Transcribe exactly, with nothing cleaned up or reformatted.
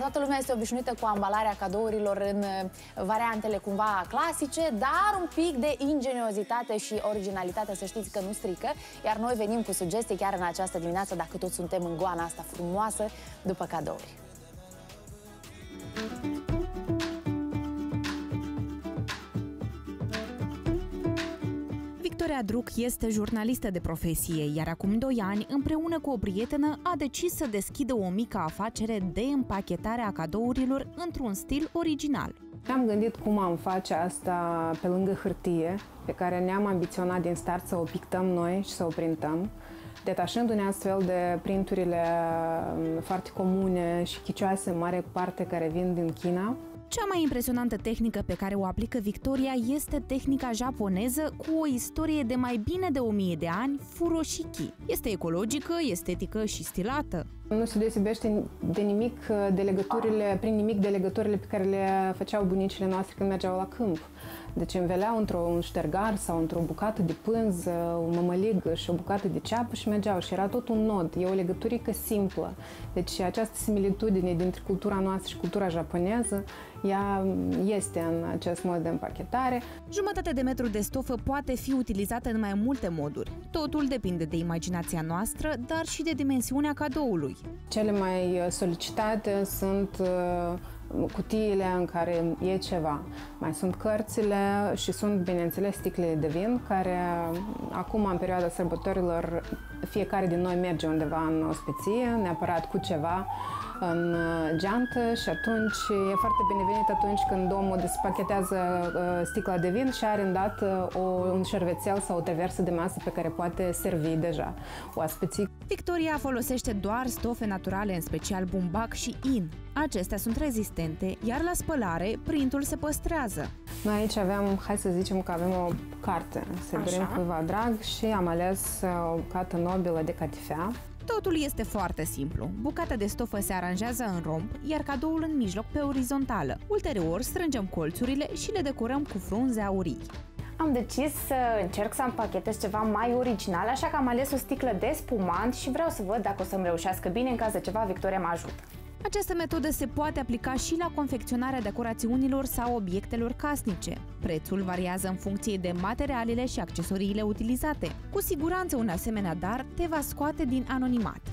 Toată lumea este obișnuită cu ambalarea cadourilor în variantele cumva clasice, dar un pic de ingeniozitate și originalitate, să știți că nu strică. Iar noi venim cu sugestii chiar în această dimineață, dacă tot suntem în goana asta frumoasă după cadouri. Victoria Druc este jurnalistă de profesie, iar acum doi ani, împreună cu o prietenă, a decis să deschidă o mică afacere de împachetare a cadourilor într-un stil original. Ne-am gândit cum am face asta pe lângă hârtie, pe care ne-am ambiționat din start să o pictăm noi și să o printăm, detașându-ne astfel de printurile foarte comune și chicioase, în mare parte care vin din China. Cea mai impresionantă tehnică pe care o aplică Victoria este tehnica japoneză cu o istorie de mai bine de o mie de ani, furoshiki. Este ecologică, estetică și stilată. Nu se deosebește de nimic de legăturile, prin nimic de legăturile pe care le făceau bunicile noastre când mergeau la câmp. Deci înveleau într-un ștergar sau într-o bucată de pânză, un mămăligă și o bucată de ceapă și mergeau. Și era tot un nod. E o legăturică simplă. Deci această similitudine dintre cultura noastră și cultura japoneză, ea este în acest mod de împachetare. Jumătate de metru de stofă poate fi utilizată în mai multe moduri. Totul depinde de imaginația noastră, dar și de dimensiunea cadoului. Cele mai solicitate sunt cutiile în care e ceva. Mai sunt cărțile și sunt, bineînțeles, sticlele de vin, care acum, în perioada sărbătorilor, fiecare din noi merge undeva în ospeție, neapărat cu ceva în geantă și atunci e foarte binevenit atunci când omul despachetează sticla de vin și are îndată o, un șervețel sau o traversă de masă pe care poate servi deja oaspeții. Victoria folosește doar stofe naturale, în special bumbac și in. Acestea sunt rezistente, iar la spălare printul se păstrează. Noi aici avem, hai să zicem că avem o carte, să dorim cuiva drag și am ales o bucată nobilă de catifea. Totul este foarte simplu. Bucata de stofă se aranjează în romb, iar cadoul în mijloc pe orizontală. Ulterior, strângem colțurile și le decorăm cu frunze aurii. Am decis să încerc să împachetez ceva mai original, așa că am ales o sticlă de spumant și vreau să văd dacă o să-mi reușească bine. În caz de ceva, Victoria mă ajută. Această metodă se poate aplica și la confecționarea decorațiunilor sau obiectelor casnice. Prețul variază în funcție de materialele și accesoriile utilizate. Cu siguranță un asemenea dar te va scoate din anonimat.